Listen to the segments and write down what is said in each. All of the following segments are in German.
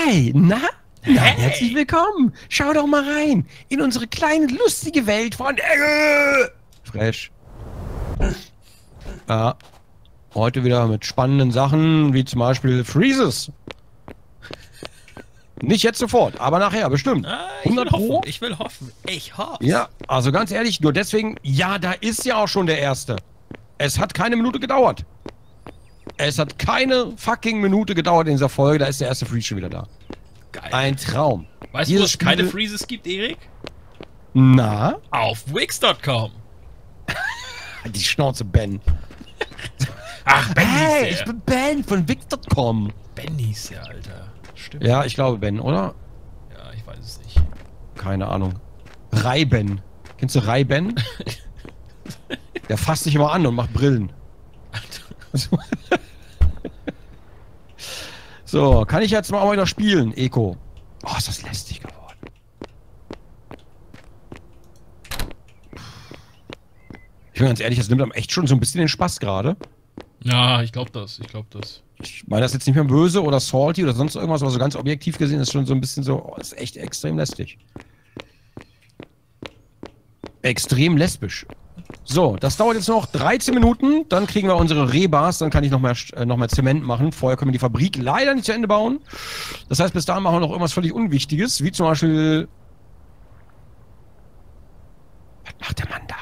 Hi, na? Na, Hey. herzlich willkommen. Schau doch mal rein in unsere kleine, lustige Welt von Fresh. Ja, heute wieder mit spannenden Sachen, wie zum Beispiel Freezes. Nicht jetzt sofort, aber nachher, bestimmt. Ah, ich will 100 Pro? hoffen, ich will hoffen. Ich hoffe. Ja, also ganz ehrlich, nur deswegen, ja, da ist ja auch schon der erste. Es hat keine Minute gedauert. Es hat keine fucking Minute gedauert in dieser Folge, da ist der erste Freeze schon wieder da. Geil. Ein Traum. Weißt du, wo es keine Freezes gibt, Erik? Na? Auf Wix.com. Die Schnauze, Ben. Ach, Ben Hey, hieß ich der. bin Ben von Wix.com. Ben hieß der, Alter. Stimmt. Ja, ich glaube Ben, oder? Ja, ich weiß es nicht. Keine Ahnung. Ray-Ben. Kennst du Ray-Ben? Der fasst sich immer an und macht Brillen. So, kann ich jetzt mal wieder spielen, Eco? Oh, ist das lästig geworden. Ich bin ganz ehrlich, das nimmt einem echt schon so ein bisschen den Spaß gerade. Ja, ich glaube das. Ich glaube das. Ich meine das jetzt nicht mehr böse oder salty oder sonst irgendwas, aber so ganz objektiv gesehen ist schon so ein bisschen so, oh, das ist echt extrem lästig. Extrem lesbisch. So, das dauert jetzt noch 13 Minuten, dann kriegen wir unsere Rebars, dann kann ich noch mehr Zement machen. Vorher können wir die Fabrik leider nicht zu Ende bauen. Das heißt, bis dahin machen wir noch irgendwas völlig Unwichtiges, wie zum Beispiel... Was macht der Mann da?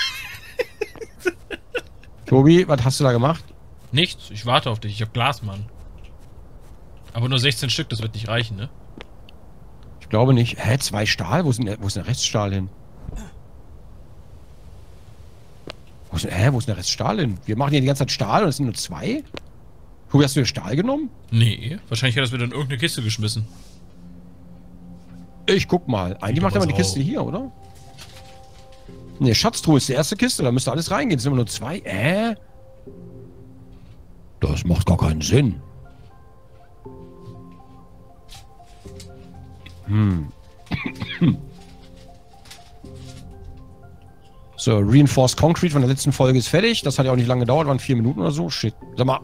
Tobi, was hast du da gemacht? Nichts, ich warte auf dich. Ich hab Glas, Mann. Aber nur 16 Stück, das wird nicht reichen, ne? Ich glaube nicht. Hä, 2 Stahl? Wo ist denn der Reststahl hin? Wo ist denn der Reststahl hin? Wir machen hier die ganze Zeit Stahl und es sind nur 2? Tobi, hast du dir Stahl genommen? Nee, wahrscheinlich hat er es wieder in irgendeine Kiste geschmissen. Ich guck mal. Eigentlich macht er mal die Kiste hier, oder? Ne, Schatztruhe ist die erste Kiste, da müsste alles reingehen. Es sind immer nur 2. Das macht gar keinen Sinn. So, Reinforced Concrete von der letzten Folge ist fertig. Das hat ja auch nicht lange gedauert, waren 4 Minuten oder so. Shit. Sag mal.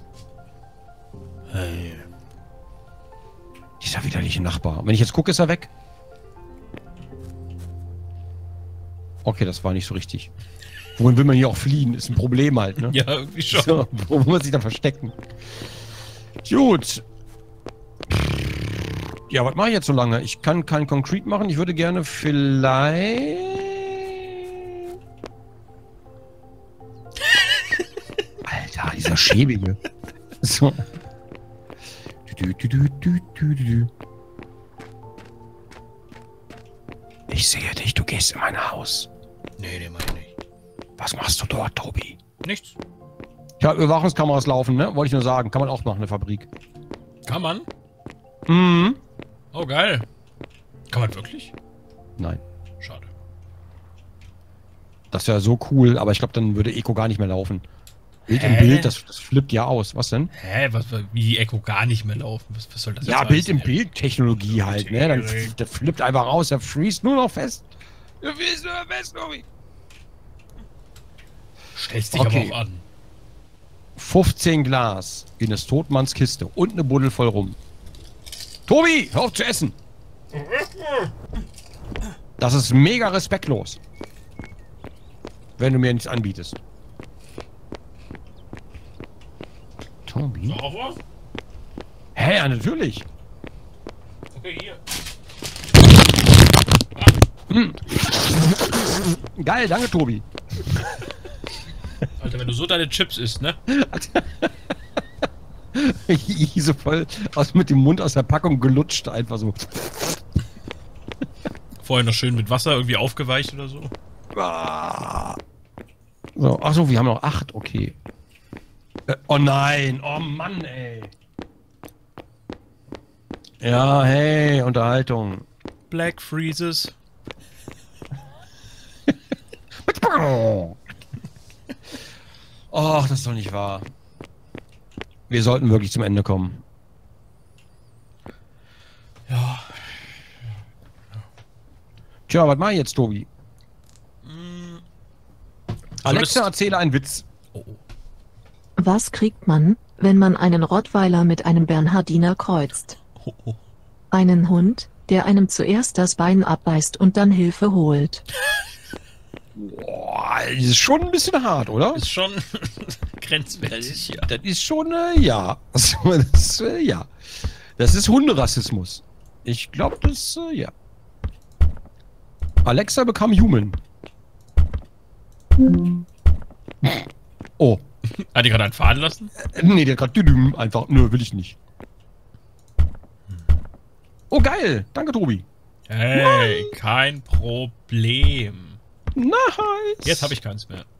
Hey. Dieser widerliche Nachbar. Wenn ich jetzt gucke, ist er weg. Okay, das war nicht so richtig. Wohin will man hier auch fliehen? Ist ein Problem halt, ne? Ja, irgendwie schon. So, wo muss man sich dann verstecken? Gut. Ja, was mache ich jetzt so lange? Ich kann kein Concrete machen. Ich würde gerne vielleicht... Alter, dieser Schäbige. So. Ich sehe dich, du gehst in mein Haus. Nee, den mach ich nicht. Was machst du dort, Tobi? Nichts. Ja, Überwachungskameras laufen, ne? Wollte ich nur sagen. Kann man auch machen, eine Fabrik. Kann man? Mhm. Oh, geil. Kann man wirklich? Nein. Schade. Das wäre so cool, aber ich glaube, dann würde Eco gar nicht mehr laufen. Bild im Hä? Bild, das flippt ja aus. Was denn? Hä, wie die Echo gar nicht mehr laufen? Was soll das Ja, jetzt Bild heißen, im Bild Technologie halt, ne? Dann der flippt einfach raus, der freest nur noch fest. Der freest nur noch fest, Tobi. Stellst dich Okay. aber auch an. 15 Glas in des Totmanns Kiste und eine Buddel voll rum. Tobi, hör auf zu essen! Das ist mega respektlos. Wenn du mir nichts anbietest. Tobi? Noch was? Hä, ja, natürlich. Okay, hier. Geil, danke, Tobi. Alter, wenn du so deine Chips isst, ne? So voll mit dem Mund aus der Packung gelutscht, einfach so. Vorher noch schön mit Wasser irgendwie aufgeweicht oder so. Ah. So, achso, wir haben noch 8, okay. Oh nein, oh Mann, ey. Ja, hey, Unterhaltung. Black Freezes. Och, das ist doch nicht wahr. Wir sollten wirklich zum Ende kommen. Ja. Tja, was mach ich jetzt, Tobi? Alexa, Solltest- erzähle einen Witz. Oh, oh. Was kriegt man, wenn man einen Rottweiler mit einem Bernhardiner kreuzt? Einen Hund, der einem zuerst das Bein abbeißt und dann Hilfe holt. Boah, das ist schon ein bisschen hart, oder? Ist schon grenzwertig, ja. Das ist schon, ja. Ja. Das ist Hunderassismus. Ich glaube, das, ja. Alexa become human. Oh. Hat die gerade einen fahren lassen? Nee, der hat gerade einfach. Nö, will ich nicht. Oh, geil. Danke, Tobi. Hey, kein Problem. Nice. Jetzt habe ich keins mehr.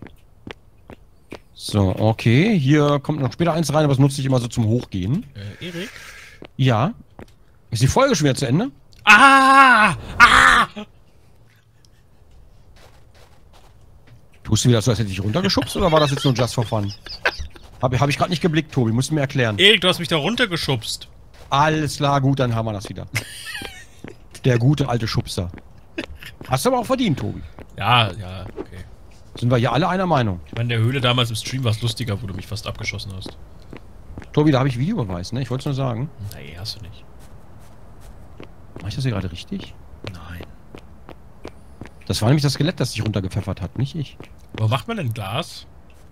So, okay. Hier kommt noch später eins rein, aber das nutze ich immer so zum Hochgehen. Erik? Ja. Ist die Folge schon wieder zu Ende? Ah! Ah! Tust du wieder so, als hätte ich dich runtergeschubst oder war das jetzt nur just for fun? Hab ich gerade nicht geblickt, Tobi. Musst du mir erklären. Erik, du hast mich da runtergeschubst. Alles klar, gut, dann haben wir das wieder. Der gute alte Schubser. Hast du aber auch verdient, Tobi. Ja, okay. Sind wir hier alle einer Meinung? Ich meine, in der Höhle damals im Stream war es lustiger, wo du mich fast abgeschossen hast. Tobi, da habe ich Videobeweis, ne? Ich wollte es nur sagen. Nee, hast du nicht. Mach ich das hier gerade richtig? Nein. Das war nämlich das Skelett, das dich runtergepfeffert hat, nicht ich. Wo macht man denn Glas?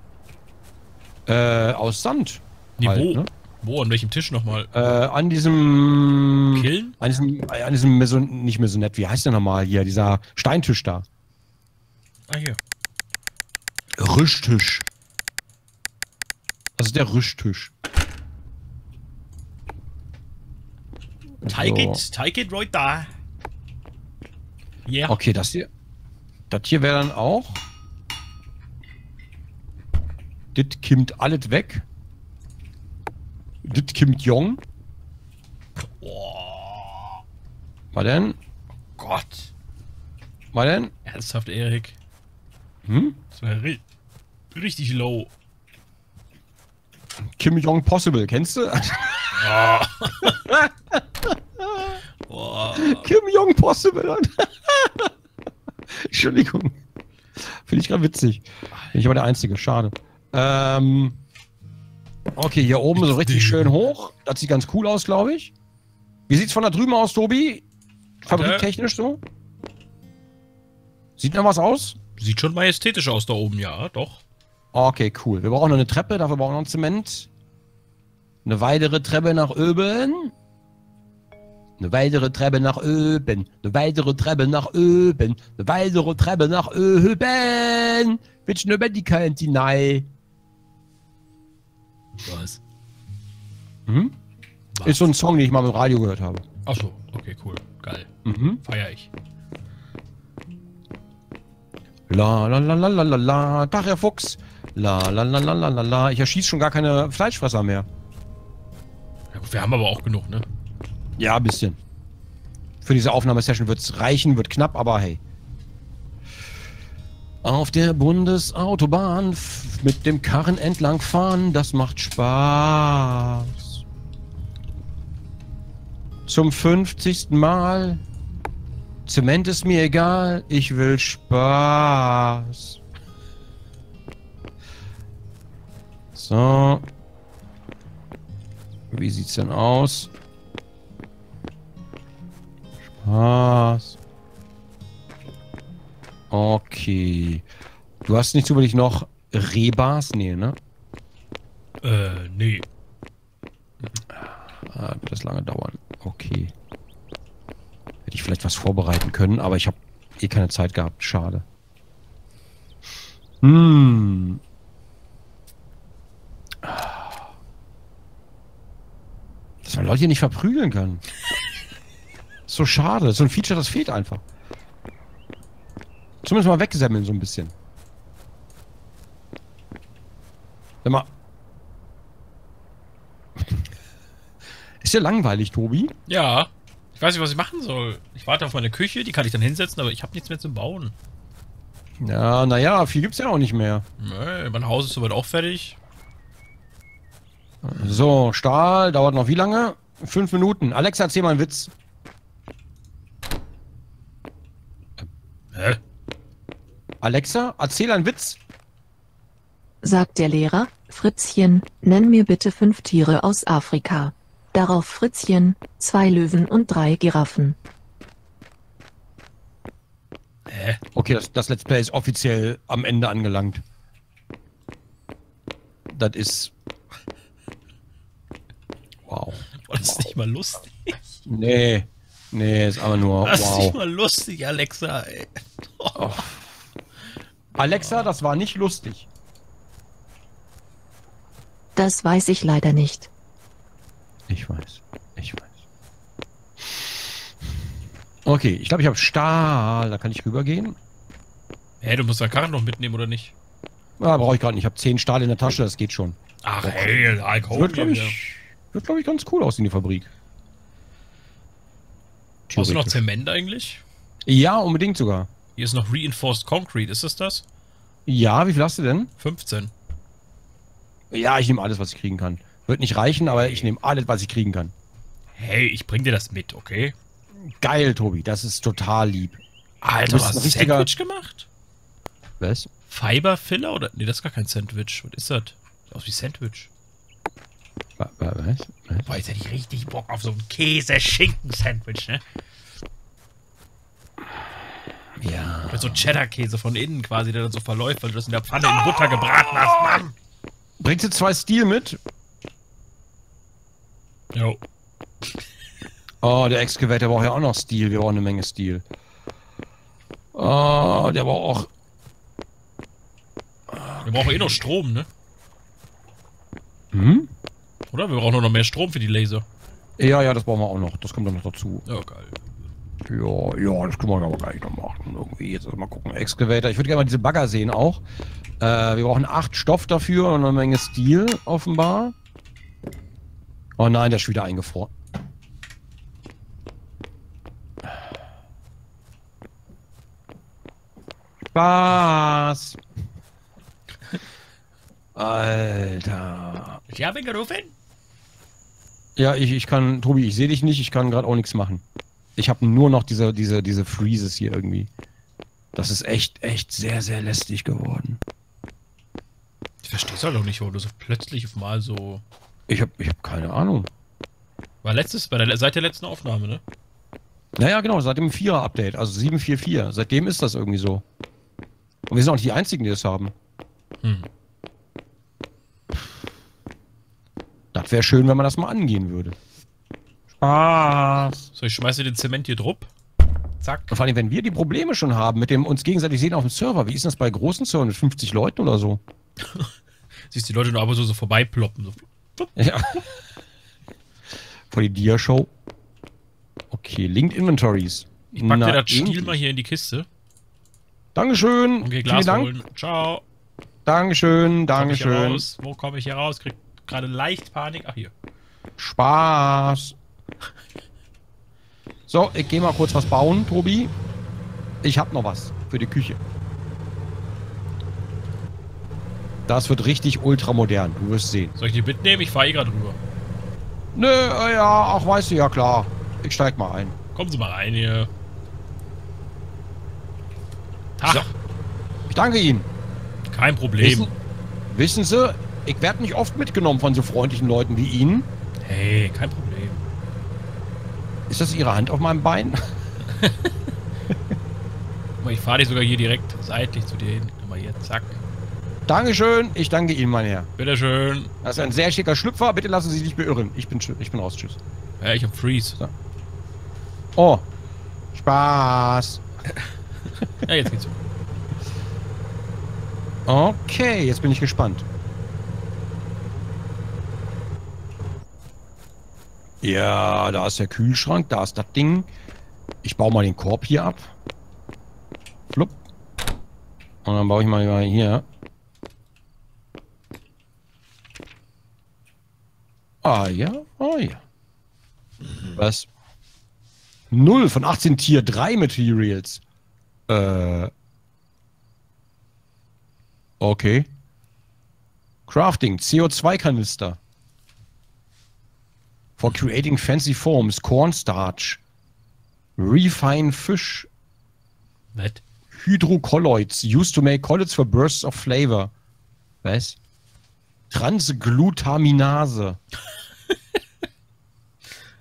Aus Sand. Nee, halt, wo? ne? Wo? An welchem Tisch nochmal? An diesem... Killen? An diesem nicht Maisonett, wie heißt der nochmal hier? Dieser Steintisch da. Ah, hier. Rüschtisch. Das ist der Rüschtisch. Take So. it right da. Yeah. Okay, das hier. Das hier wäre dann auch. Dit kimmt alles weg. Dit kimmt jong. Oh Was denn? Gott. Was denn? Ernsthaft, Erik. Hm? Das war richtig low. Kim Jong Possible, kennst du? Oh. Kim Jong Possible. Entschuldigung. Finde ich gerade witzig. Bin ich aber der Einzige, schade. Okay, hier oben so richtig schön hoch. Das sieht ganz cool aus, glaube ich. Wie sieht's von da drüben aus, Tobi? Fabriktechnisch so? Sieht noch was aus? Sieht schon majestätisch aus da oben, ja, doch. Okay, cool. Wir brauchen noch eine Treppe, dafür brauchen wir noch Zement. Eine weitere Treppe nach oben. Eine weitere Treppe nach oben. Eine weitere Treppe nach oben. Eine weitere Treppe nach oben. Willst du eine Medikament hinein? Was? Mhm. Ist so ein Song, den ich mal im Radio gehört habe. Achso, okay, cool. Geil. Mhm. Feier ich. La la la la la la la. Tag, Herr Fuchs. La la la la la la la. Ich erschieße schon gar keine Fleischfresser mehr. Ja, gut, wir haben aber auch genug, ne? Ja, ein bisschen. Für diese Aufnahmesession wird es reichen, wird knapp, aber hey. Auf der Bundesautobahn mit dem Karren entlang fahren, das macht Spaß. Zum 50. Mal. Zement ist mir egal, ich will Spaß. So. Wie sieht's denn aus? Spaß. Okay. Du hast nicht zufällig noch Rebars? Nee, ne? Nee. Wird das lange dauern. Okay. Hätte ich vielleicht was vorbereiten können, aber ich habe eh keine Zeit gehabt. Schade. Hm. Dass man Leute hier nicht verprügeln kann. So schade. So ein Feature, das fehlt einfach. Zumindest mal wegsemmeln so ein bisschen. Sag mal. Ist ja langweilig, Tobi. Ja. Ich weiß nicht, was ich machen soll. Ich warte auf meine Küche, die kann ich dann hinsetzen, aber ich habe nichts mehr zum Bauen. Ja, naja, viel gibt's ja auch nicht mehr. Nee, mein Haus ist soweit auch fertig. So, Stahl, dauert noch wie lange? 5 Minuten. Alexa, erzähl mal einen Witz. Hä? Alexa, erzähl einen Witz. Sagt der Lehrer, Fritzchen, nenn mir bitte 5 Tiere aus Afrika. Darauf Fritzchen, 2 Löwen und 3 Giraffen. Okay, das Let's Play ist offiziell am Ende angelangt. Das ist... Wow. Oh, das ist nicht mal lustig. Nee. Nee, ist aber nur... Das ist nicht Wow. mal lustig, Alexa, ey. Oh. Alexa, das war nicht lustig. Das weiß ich leider nicht. Ich weiß. Ich weiß. Okay, ich glaube, ich habe Stahl. Da kann ich rübergehen. Hä, du musst deine Karren noch mitnehmen, oder nicht? Ah, brauche ich gerade nicht. Ich habe 10 Stahl in der Tasche, das geht schon. Ach, hey, like Wird, glaube ich, ganz cool aussehen, die Fabrik. Brauchst du noch Theoretisch. Zement eigentlich? Ja, unbedingt sogar. Hier ist noch Reinforced Concrete, ist es das? Ja, wie viel hast du denn? 15. Ja, ich nehme alles, was ich kriegen kann. Wird nicht reichen, aber ich nehme alles, was ich kriegen kann. Hey, ich bring dir das mit, okay? Geil, Tobi, das ist total lieb. Alter, Du du bist hast ein ein richtiger- Sandwich gemacht? Was? Fiber-Filler oder? Nee, das ist gar kein Sandwich. Was ist das? Sieht aus wie Sandwich. Was? Boah, jetzt hätte ich richtig Bock auf so ein Käse-Schinken-Sandwich, ne? Ja. Mit so Cheddar-Käse von innen quasi, der dann so verläuft, weil du das in der Pfanne in Butter gebraten hast, Mann! Bringst du 2 Steel mit? Jo. Oh, der Excavator braucht ja auch noch Steel. Wir brauchen eine Menge Steel. Oh, der braucht auch... Wir brauchen eh noch Strom, ne? Hm? Oder? Wir brauchen noch mehr Strom für die Laser. Ja, das brauchen wir auch noch. Das kommt dann noch dazu. Ja, geil. Ja, das können wir aber gleich noch machen. Irgendwie jetzt mal gucken. Excavator. Ich würde gerne mal diese Bagger sehen auch. Wir brauchen 8 Stoff dafür und eine Menge Steel, offenbar. Oh nein, der ist schon wieder eingefroren. Spaß. Alter. Ich habe ihn gerufen. Ja, ich kann, Tobi, ich sehe dich nicht, ich kann gerade auch nichts machen. Ich habe nur noch diese Freezes hier irgendwie. Das ist echt sehr, sehr lästig geworden. Ich verstehe es halt auch nicht, warum du so plötzlich auf mal so... Ich hab keine Ahnung. War seit der letzten Aufnahme, ne? Naja, genau, seit dem 4er-Update, also 7.4.4. Seitdem ist das irgendwie so. Und wir sind auch nicht die Einzigen, die das haben. Hm. Das wäre schön, wenn man das mal angehen würde. Spaß. So, ich schmeiße den Zement hier drupp. Zack. Und vor allem, wenn wir die Probleme schon haben mit dem uns gegenseitig sehen auf dem Server, wie ist das bei großen Servern mit 50 Leuten oder so? Siehst die Leute nur aber so vorbeiploppen. So. Ja. Vor die Dia-Show. Okay, Linked Inventories. Ich pack dir das irgendwie. Stiel mal hier in die Kiste. Dankeschön. Okay, Vielen Glas Dank. holen. Ciao. Dankeschön, Komm ich hier Dankeschön. raus? Wo komme ich hier raus? Krieg gerade leicht Panik. Ach, hier. Spaß. So, ich gehe mal kurz was bauen, Tobi. Ich hab noch was für die Küche. Das wird richtig ultramodern, du wirst sehen. Soll ich die mitnehmen? Ich fahre eh gerade rüber. Nö, ja, ach, weißt du, ja klar. Ich steig mal ein. Kommen Sie mal rein hier. Tag. So. Ich danke Ihnen. Kein Problem. Wissen Sie, ich werde nicht oft mitgenommen von so freundlichen Leuten wie Ihnen. Hey, kein Problem. Ist das Ihre Hand auf meinem Bein? Guck mal, ich fahre dich sogar hier direkt seitlich zu dir hin. Guck mal hier, zack. Dankeschön, ich danke Ihnen, mein Herr. Bitteschön. Das ist ein sehr schicker Schlüpfer, bitte lassen Sie sich nicht beirren. Ich bin raus, tschüss. Ja, ich hab Freeze. Oh, Spaß. Ja, jetzt geht's. Okay, jetzt bin ich gespannt. Ja, da ist der Kühlschrank, da ist das Ding. Ich baue mal den Korb hier ab. Flupp. Und dann baue ich mal hier. Ah ja, oh ja. Was? 0 von 18 Tier 3 Materials. Okay. Crafting, CO2-Kanister. For creating fancy forms, cornstarch. Refine fish. Was? Hydrocolloids, used to make colloids for bursts of flavor. Was? Transglutaminase.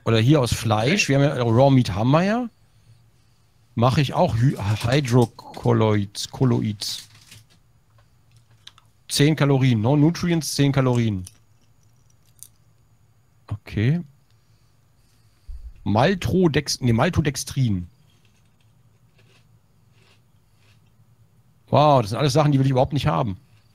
Oder hier aus Fleisch. Wir haben ja Raw Meat haben wir ja. Mache ich auch Hydrocolloids. 10 Kalorien. No Nutrients, 10 Kalorien. Okay. Maltodextrin. Wow, das sind alles Sachen, die will ich überhaupt nicht haben.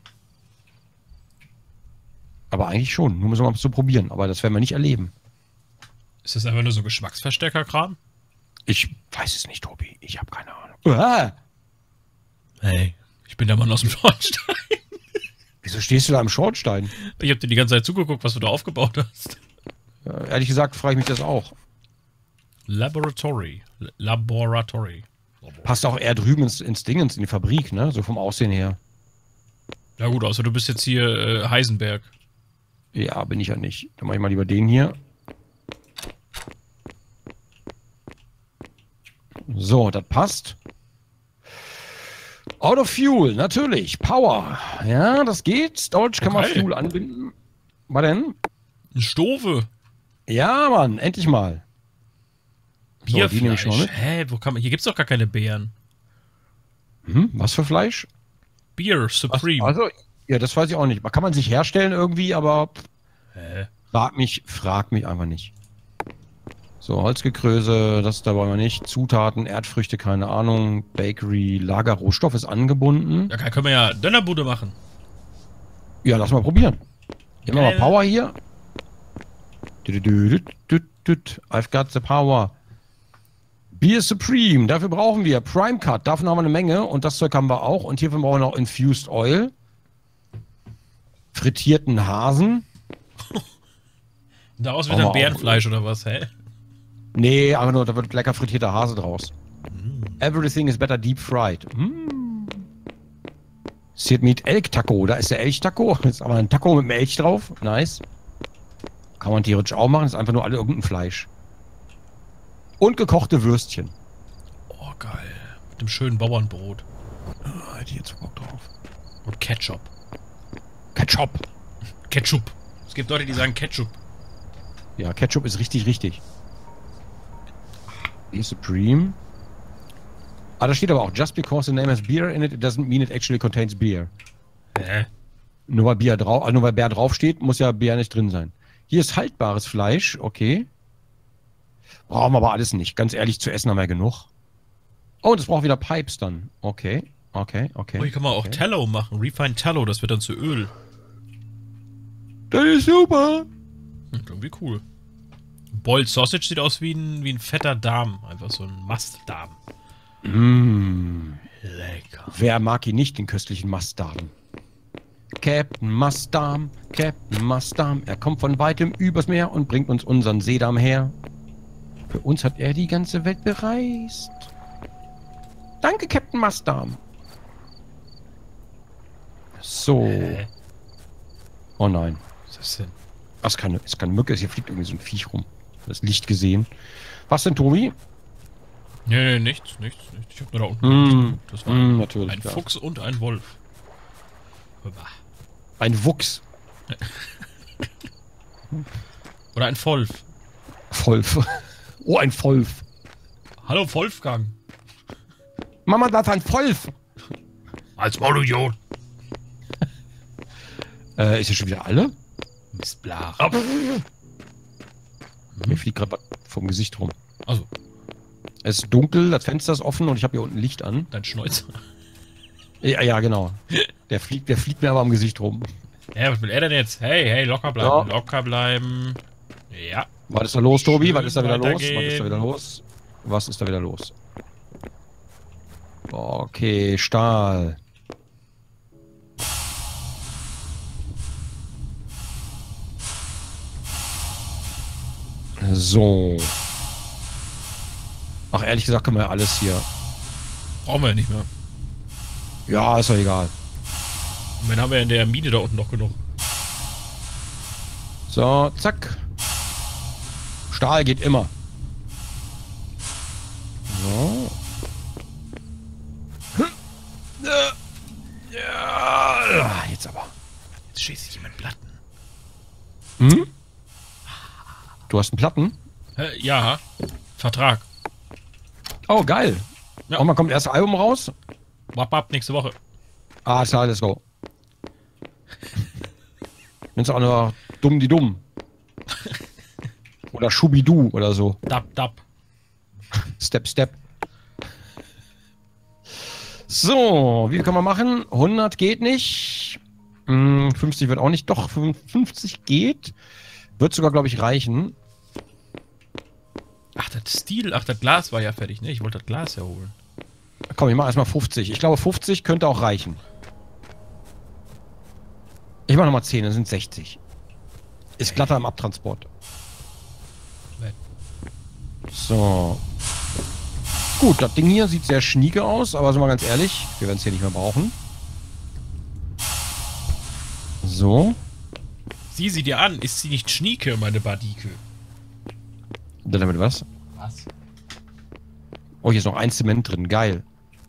Aber eigentlich schon. Nur müssen wir mal so probieren. Aber das werden wir nicht erleben. Ist das einfach nur so Geschmacksverstärker-Kram? Ich weiß es nicht, Tobi. Ich habe keine Ahnung. Uah! Hey, ich bin der Mann aus dem Schornstein. Wieso stehst du da im Schornstein? Ich habe dir die ganze Zeit zugeguckt, was du da aufgebaut hast. Ja, ehrlich gesagt frage ich mich das auch. Laboratory. Passt auch eher drüben ins Dingens, in die Fabrik, ne? So vom Aussehen her. Ja gut, außer du bist jetzt hier Heisenberg. Ja, bin ich ja nicht. Dann mach ich mal lieber den hier. So, das passt. Out of Fuel, natürlich. Power. Ja, das geht. Storage kann man Geil. Fuel anbinden. Was denn? Eine Stove. Ja, Mann, endlich mal. So, die nehme ich noch mit. Hä, wo kann man... Hier gibt's doch gar keine Beeren. Was für Fleisch? Beer Supreme. Also, ja, das weiß ich auch nicht. Kann man sich herstellen irgendwie, aber Hä? frag mich einfach nicht. So, Holzgekröse, das da wollen wir nicht. Zutaten, Erdfrüchte, keine Ahnung. Bakery, Lagerrohstoff ist angebunden. Da können wir ja Dönerbude machen. Ja, lass mal probieren. Hier haben wir mal Power hier. I've got the power. Beer Supreme, dafür brauchen wir Prime Cut, davon haben wir eine Menge und das Zeug haben wir auch. Und hierfür brauchen wir noch Infused Oil. Frittierten Hasen. Daraus wird dann Bärenfleisch oder was, hä? Nee, aber nur, da wird lecker frittierter Hase draus. Everything is better deep fried. Seared Meat Elk Taco, da ist der Elch Taco. Ist aber ein Taco mit einem Elch drauf. Nice. Kann man theoretisch auch machen, ist einfach nur alle irgendein Fleisch. Und gekochte Würstchen. Oh, geil. Mit dem schönen Bauernbrot. Hätte ich jetzt Bock drauf. Und Ketchup. Ketchup. Ketchup. Es gibt Leute, die sagen Ketchup. Ja, Ketchup ist richtig. Beer Supreme. Ah, da steht aber auch, just because the name has beer in it doesn't mean it actually contains beer. Hä? Nur weil Bär draufsteht, muss ja Bär nicht drin sein. Hier ist haltbares Fleisch, okay. Brauchen wir aber alles nicht. Ganz ehrlich, zu essen haben wir genug. Oh, das braucht wieder Pipes dann. Okay. Oh, hier kann man auch Tallow machen. Refined Tallow, das wird dann zu Öl. Das ist super. Irgendwie cool. Boiled Sausage sieht aus wie ein fetter Darm. Einfach so ein Mastdarm. Lecker. Wer mag ihn nicht, den köstlichen Mastdarm? Captain Mastdarm, er kommt von weitem übers Meer und bringt uns unseren Seedarm her. Für uns hat er die ganze Welt bereist. Danke, Captain Mastdarm. So. Oh nein. Was ist das denn? Das ist keine Mücke, hier fliegt irgendwie so ein Viech rum. Das Licht gesehen. Was denn, Tobi? Nee, nichts. Ich hab nur da unten. Das war natürlich, ein klar. Fuchs und ein Wolf. Ein Wuchs. Oder ein Wolf. Wolf. Oh, ein Wolf. Hallo Wolfgang. Mama, das ist ein Wolf. Als Maul-Idiot. Ist hier schon wieder alle? Mistblach. Mir fliegt gerade was vom Gesicht rum. Also, Es ist dunkel, das Fenster ist offen und ich habe hier unten Licht an. dein Schnäuzer. Ja, genau. Der fliegt mir aber am Gesicht rum. Ja, was will er denn jetzt? Hey, locker bleiben, Ja. locker bleiben. Ja. Was ist da los, Tobi? Schön Was ist da wieder los? weitergehen. Was ist da wieder los? Okay, Stahl. So. Ach, ehrlich gesagt können wir ja alles hier. Brauchen wir ja nicht mehr. Ja, ist doch egal. Und dann haben wir in der Mine da unten noch genug. So, zack. Stahl geht immer. So. Ja, jetzt aber. Jetzt schießt sich jemand Platten. Hm? Du hast einen Platten? Ja. Vertrag. Oh, geil. Ja. Und wann kommt das erste Album raus? Wap, nächste Woche. Ah, klar, let's go. Nennst du auch nur Dumm die Dumm. Oder Schubidu oder so. Dab. Step, Step. So, wie kann man machen? 100 geht nicht. 50 wird auch nicht. Doch, 50 geht. Wird sogar, glaube ich, reichen. Ach, das Glas war ja fertig, ne? Ich wollte das Glas ja holen. Komm, ich mache erstmal 50. Ich glaube, 50 könnte auch reichen. Ich mache nochmal 10, dann sind 60. Ist glatter im Abtransport. So. Gut, das Ding hier sieht sehr schnieke aus, aber sind wir ganz ehrlich, wir werden es hier nicht mehr brauchen. So. Sieh sie dir an, ist sie nicht schnieke, meine Badike? Damit was? Was? Oh, hier ist noch ein Zement drin, geil.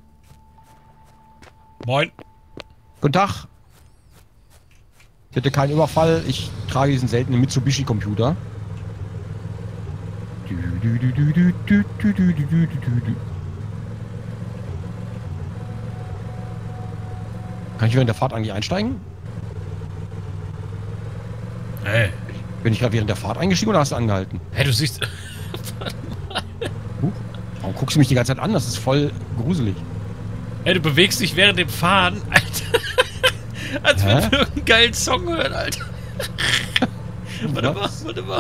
Moin. Guten Tag. Bitte kein Überfall, ich trage diesen seltenen Mitsubishi-Computer. Kann ich während der Fahrt eigentlich einsteigen? Hey. Bin ich gerade während der Fahrt eingestiegen oder hast du angehalten? Hey, du siehst... Warum guckst du mich die ganze Zeit an? Das ist voll gruselig. Hey, du bewegst dich während dem Fahren, Alter. Als wenn wir einen geilen Song hören, Alter. Warte mal.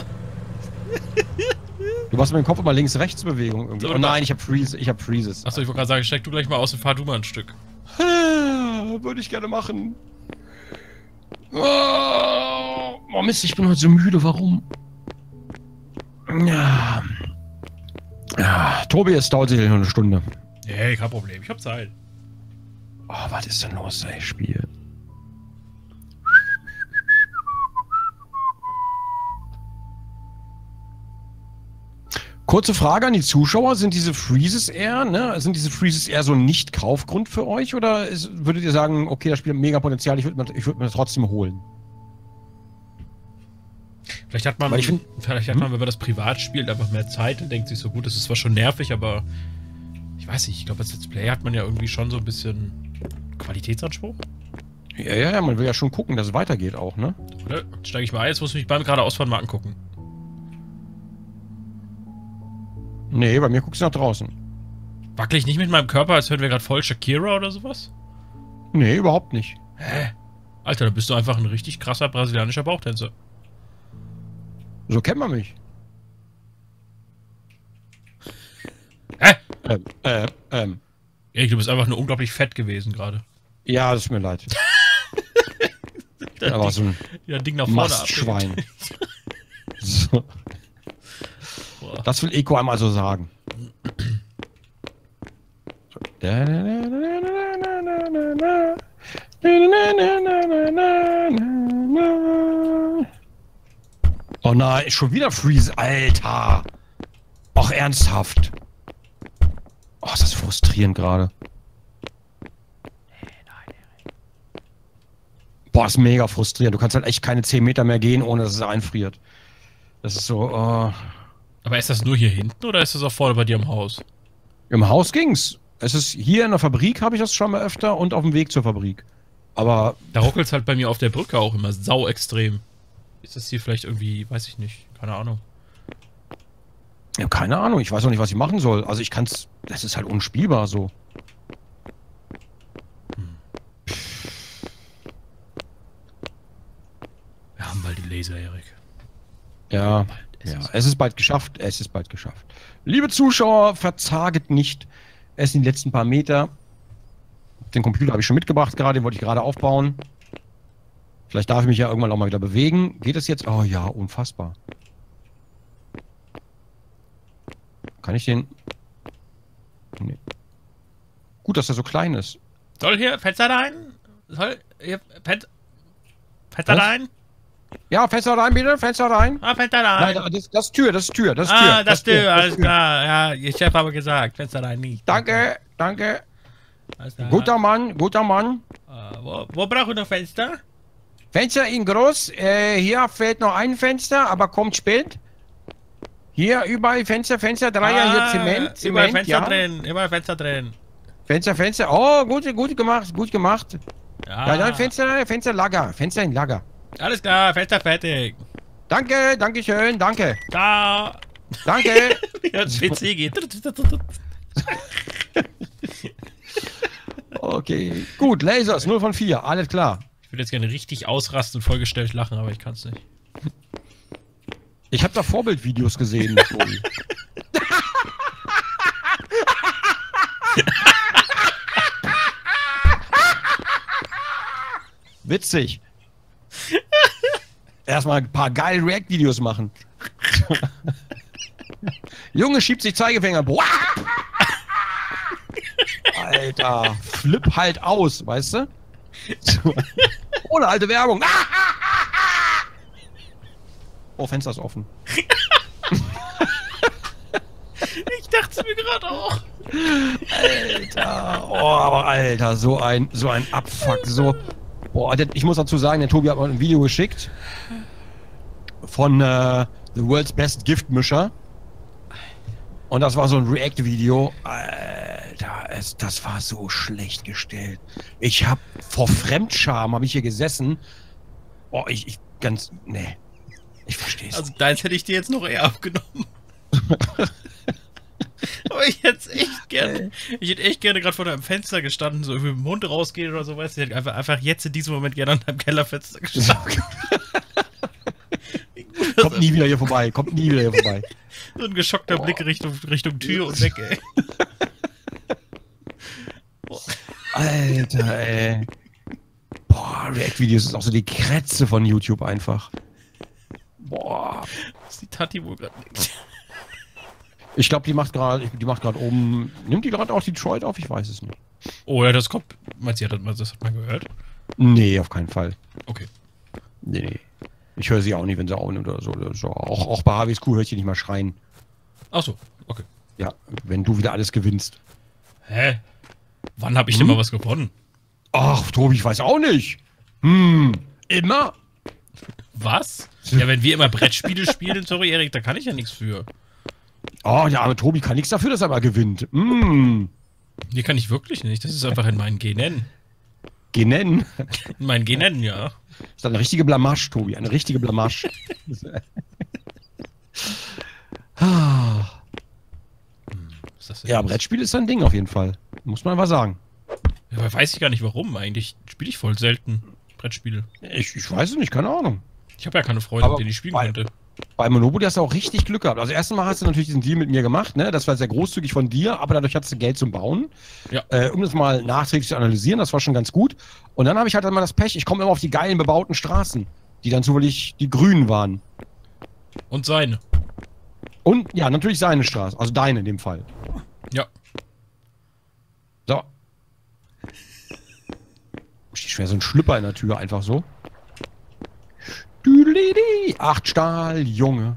Du machst mit dem Kopf immer Links-Rechts-Bewegung irgendwie. So, Oh nein, ich hab Freezes. Achso, ich wollte gerade sagen, steig du gleich mal aus und fahr du mal ein Stück. Würde ich gerne machen. Oh Mist, ich bin heute so müde. Warum? Ja. Tobi, es dauert sicherlich noch eine Stunde. Hey, kein Problem, ich hab Zeit. Oh, was ist denn los, ey, Spiel? Kurze Frage an die Zuschauer, sind diese Freezes eher so ein Nicht-Kaufgrund für euch oder würdet ihr sagen, okay, das Spiel hat mega Potenzial, ich würd mir das trotzdem holen? Vielleicht hat man, Weil ich find, wenn man das privat spielt, einfach mehr Zeit und denkt sich so, gut, das ist zwar schon nervig, aber ich weiß nicht, ich glaube, als Let's Play hat man ja irgendwie schon so ein bisschen Qualitätsanspruch. Ja, man will ja schon gucken, dass es weitergeht auch, ne? Oder? Steige ich mal ein, jetzt muss ich mich beim geradeausfahren mal angucken. Nee, bei mir guckst du nach draußen. Wackel ich nicht mit meinem Körper, als hören wir gerade voll Shakira oder sowas? Nee, überhaupt nicht. Hä? Alter, dann bist du einfach ein richtig krasser brasilianischer Bauchtänzer. So kennt man mich. Hä? Erik, du bist einfach nur unglaublich fett gewesen gerade. Ja, das ist mir leid. Aber so ein Ding nach vorne Mastschwein. So. Das will Eko einmal so sagen. Oh nein, schon wieder Freeze, Alter. Och, ernsthaft. Oh, ist das frustrierend gerade. Boah, ist mega frustrierend. Du kannst halt echt keine 10 Meter mehr gehen, ohne dass es einfriert. Das ist so, Aber ist das nur hier hinten oder ist das auch vorne bei dir im Haus? Im Haus ging's. Es ist hier in der Fabrik, habe ich das schon mal öfter, und auf dem Weg zur Fabrik. Aber da ruckelt's halt bei mir auf der Brücke auch immer sau extrem. Ist das hier vielleicht irgendwie, weiß ich nicht, keine Ahnung. ja, keine Ahnung, ich weiß auch nicht, was ich machen soll. Also ich kann's, das ist halt unspielbar so. Wir haben bald die Laser, Erik. Ja, es ist bald geschafft, es ist bald geschafft. Liebe Zuschauer, verzaget nicht. Es sind die letzten paar Meter. Den Computer habe ich schon mitgebracht gerade, den wollte ich gerade aufbauen. Vielleicht darf ich mich ja irgendwann auch mal wieder bewegen. Geht es jetzt? Oh ja, unfassbar. Kann ich den... Nee. Gut, dass er so klein ist. Soll hier Fenster rein? Soll hier Fenster rein? Ja, Fenster rein, bitte, Fenster rein. Ah, Fenster rein. Nein, das ist Tür, das ist Tür, das ist Tür. Ah, das ist Tür, alles klar. Ja, ihr Chef habe gesagt, Fenster rein nicht. Danke, danke. Guter Mann, guter Mann. Wo brauche ich noch Fenster? Fenster in groß. Hier fehlt noch ein Fenster, aber kommt spät. Hier, überall Fenster, Dreier, hier Zement, Überall Zement, Fenster ja. drin, überall Fenster drin. Fenster. Oh, gut gemacht. Ja, dann Fenster, Lager. Fenster in Lager. Alles klar, Fenster fertig. Danke schön, danke. Ciao. Danke. Wie das PC geht. Okay, gut, Lasers, 0 von 4, alles klar. Ich würde jetzt gerne richtig ausrasten und vollgestellt lachen, aber ich kann es nicht. Ich habe da Vorbildvideos gesehen. Tobi. Witzig. Erstmal ein paar geile React-Videos machen. Junge schiebt sich Zeigefinger. Boah! Alter, flip halt aus, weißt du? Ohne alte Werbung. Oh, Fenster ist offen. Ich dachte mir gerade auch. Alter, oh, aber Alter, so ein Abfuck, so. Boah, ich muss dazu sagen, der Tobi hat mal ein Video geschickt von The World's Best Giftmischer. Und das war so ein React-Video. Alter, das war so schlecht gestellt. Ich hab vor Fremdscham habe ich hier gesessen. Oh, nee. Ich versteh's. Also deins hätte ich dir jetzt noch eher abgenommen. Aber ich hätte echt gerne gerade vor deinem Fenster gestanden, so irgendwie mit dem Mund rausgehen oder so, weißt du, ich hätte einfach jetzt in diesem Moment gerne an deinem Kellerfenster gestanden. Kommt nie wieder hier vorbei, So ein geschockter Blick Richtung Tür und weg, ey. Alter, ey. Boah, React-Videos ist auch so die Krätze von YouTube einfach. Boah. Das ist die Tati wohl gerade nicht. Ich glaube, die macht gerade oben. Nimmt die gerade auch Detroit auf? Ich weiß es nicht. Oh ja, das kommt. Meinst du, das hat man gehört? Nee, auf keinen Fall. Okay. Nee. Ich höre sie auch nicht, wenn sie hauen oder so. Auch bei HWSQ höre ich die nicht mal schreien. Ach so, okay. Ja, wenn du wieder alles gewinnst. Hä? Wann habe ich denn mal was gewonnen? Ach, Tobi, ich weiß auch nicht. Immer? Was? Ja, wenn wir immer Brettspiele spielen, sorry, Erik, da kann ich ja nichts für. Oh, der arme Tobi kann nichts dafür, dass er mal gewinnt. Nee, kann ich wirklich nicht. Das ist einfach in meinen Genen. Genen? In meinen Genen, ja. Das ist eine richtige Blamage, Tobi. Eine richtige Blamage. Was ist das denn? Ja, Brettspiel ist ein Ding auf jeden Fall. Muss man aber sagen. Ja, aber weiß ich gar nicht warum. Eigentlich spiele ich voll selten Brettspiele. Ich weiß es nicht, keine Ahnung. Ich habe ja keine Freunde, Aber mit denen ich spielen könnte. Bei Monopoly hast du auch richtig Glück gehabt. Also erstens mal hast du natürlich diesen Deal mit mir gemacht, ne? Das war sehr großzügig von dir, aber dadurch hattest du Geld zum Bauen. Ja. Um das mal nachträglich zu analysieren, das war schon ganz gut. Und dann habe ich halt immer das Pech, ich komme immer auf die geilen bebauten Straßen, die dann zufällig die grünen waren. Und seine. Und ja, natürlich seine Straße, also deine in dem Fall. Ja. So. Steht schwer so ein Schlüpper in der Tür, einfach so. 8 Stahl, Junge.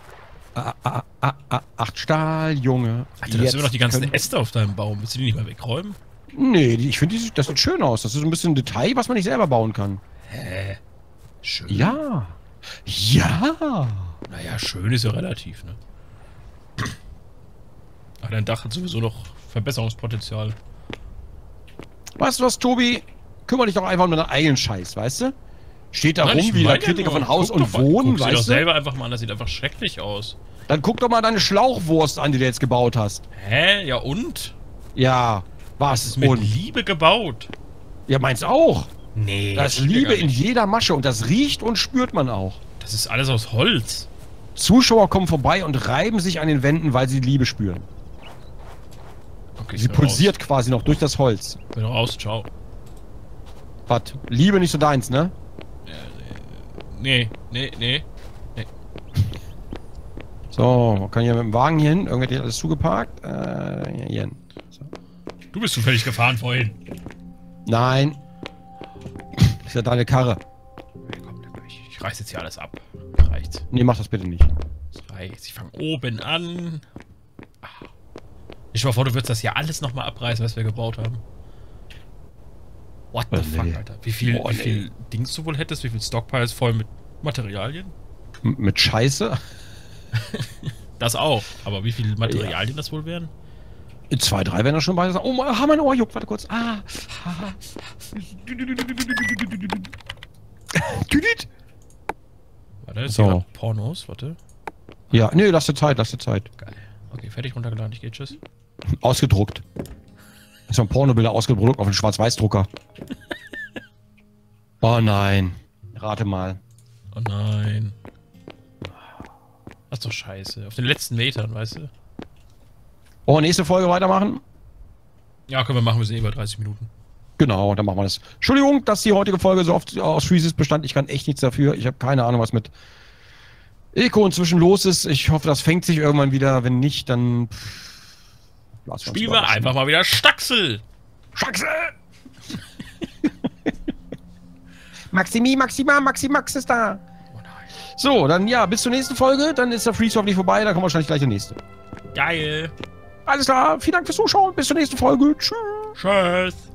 8 Stahl, Junge. Alter, da sind immer noch die ganzen Äste auf deinem Baum. Willst du die nicht mal wegräumen? Nee, ich finde, das sieht schön aus. Das ist ein bisschen ein Detail, was man nicht selber bauen kann. Hä? Schön. Ja. Ja. Naja, schön ist ja relativ, ne? Aber dein Dach hat sowieso noch Verbesserungspotenzial. Weißt du was, Tobi? Kümmere dich doch einfach um deinen eigenen Scheiß, weißt du? Steht da Nein, rum ich wie der meine Kritiker nur, von Haus guck und doch mal- Wohnen, guck sie doch weißt du? selber einfach mal an, das sieht einfach schrecklich aus. Dann guck doch mal deine Schlauchwurst an, die du jetzt gebaut hast. Hä? Ja und? Ja, was? Das ist mit Und? Liebe gebaut. Ja, meins auch. Nee. Da ist stimmt ja Liebe gar in nicht. jeder Masche und das riecht und spürt man auch. Das ist alles aus Holz. Zuschauer kommen vorbei und reiben sich an den Wänden, weil sie Liebe spüren. Okay, Sie pulsiert quasi noch durch das Holz. Bin raus, ciao. Was? Liebe nicht so deins, ne? Nee. So, kann ich ja mit dem Wagen hier hin? Irgendwer hat alles zugeparkt? Hier hin. So. Du bist zufällig gefahren vorhin. Nein. Ist ja deine Karre. Ja, komm, ich reiß jetzt hier alles ab. Reicht. Nee, mach das bitte nicht. Das reicht. Ich fange oben an. Ich stell mal vor, du würdest das hier alles nochmal abreißen, was wir gebaut haben. What the fuck, nee. Alter? Wie viel Dings du wohl hättest? Wie viel Stockpiles voll mit Materialien? Mit Scheiße? Das auch. Aber wie viel Materialien das wohl wären? 2, 3 werden das schon beide sagen. Oh, mein Ohr juckt. Warte kurz. Ah. Warte, ist So. hier grad Pornos? Warte. Ja, nee, lass dir Zeit. Geil. Okay, fertig runtergeladen. Ich gehe, tschüss. Ausgedruckt. So ein Pornobilder ausgedruckt auf einen Schwarz-Weiß-Drucker. Oh nein. Rate mal. Oh nein. Das ist doch scheiße. Auf den letzten Metern, weißt du? Oh, nächste Folge weitermachen? Ja, können wir machen. Wir sind über 30 Minuten. Genau, dann machen wir das. Entschuldigung, dass die heutige Folge so oft aus Freezes bestand. Ich kann echt nichts dafür. Ich habe keine Ahnung, was mit Eco inzwischen los ist. Ich hoffe, das fängt sich irgendwann wieder. Wenn nicht, dann Spielen wir einfach mal wieder Staxel! Staxel! Maximax ist da. Oh nein. So, dann ja, bis zur nächsten Folge. Dann ist der Freeze hoffentlich vorbei. Dann kommt wahrscheinlich gleich der nächste. Geil! Alles klar, vielen Dank fürs Zuschauen. Bis zur nächsten Folge. Tschüss. Tschüss!